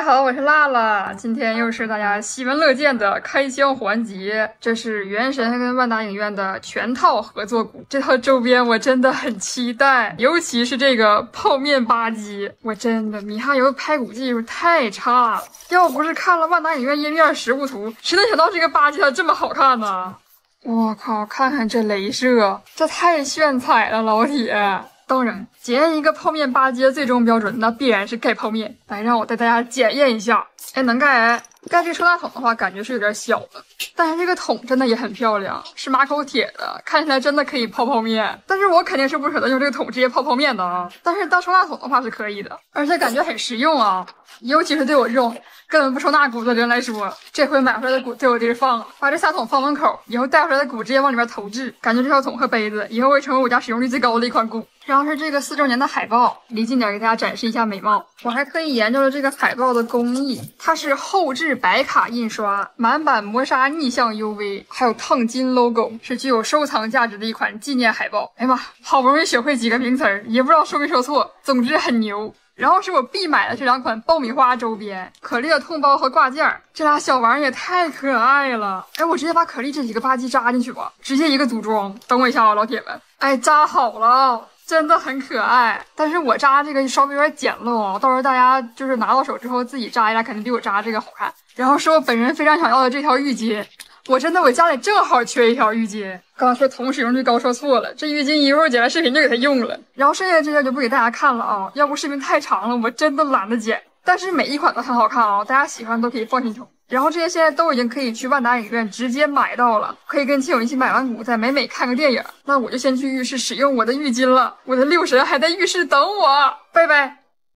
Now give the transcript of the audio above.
大家好，我是辣辣，今天又是大家喜闻乐见的开箱环节。这是原神跟万达影院的全套合作股，这套周边我真的很期待，尤其是这个泡面吧唧，我真的米哈游拍股技术太差了，要不是看了万达影院页面实物图，谁能想到这个吧唧它这么好看呢？我靠，看看这镭射，这太炫彩了，老铁！当然，检验一个泡面吧唧的最终标准，那必然是盖泡面。来，让我带大家检验一下。哎，能盖。盖这收纳桶的话，感觉是有点小的，但是这个桶真的也很漂亮，是马口铁的，看起来真的可以泡泡面。但是我肯定是不舍得用这个桶直接泡泡面的啊。但是当收纳桶的话是可以的，而且感觉很实用啊。尤其是对我这种根本不收纳谷的人来说，这回买回来的谷就有地儿放了，把这3桶放门口，以后带回来的谷直接往里面投掷，感觉这条桶和杯子以后会成为我家使用率最高的一款谷。然后是这个4周年的海报，离近点给大家展示一下美貌。我还特意研究了这个海报的工艺，它是后置白卡印刷，满版磨砂逆向 UV， 还有烫金 logo， 是具有收藏价值的一款纪念海报。哎呀妈，好不容易学会几个名词儿，也不知道说没说错，总之很牛。然后是我必买的这2款爆米花周边，可丽的痛包和挂件，这俩小玩意也太可爱了。哎，我直接把可丽这几个吧唧扎进去吧，直接一个组装。等我一下啊，老铁们。哎，扎好了，真的很可爱。但是我扎这个稍微有点简陋哦，到时候大家就是拿到手之后自己扎一下，肯定比我扎这个好看。然后是我本人非常想要的这条浴巾。我家里正好缺一条浴巾，刚刚说同使用率高说错了，这浴巾一会儿剪完视频就给它用了。然后剩下的这些就不给大家看了啊，要不视频太长了，我真的懒得剪。但是每一款都很好看啊，大家喜欢都可以放心抽。然后这些现在都已经可以去万达影院直接买到了，可以跟亲友一起买完股再美美看个电影。那我就先去浴室使用我的浴巾了，我的6神还在浴室等我，拜拜。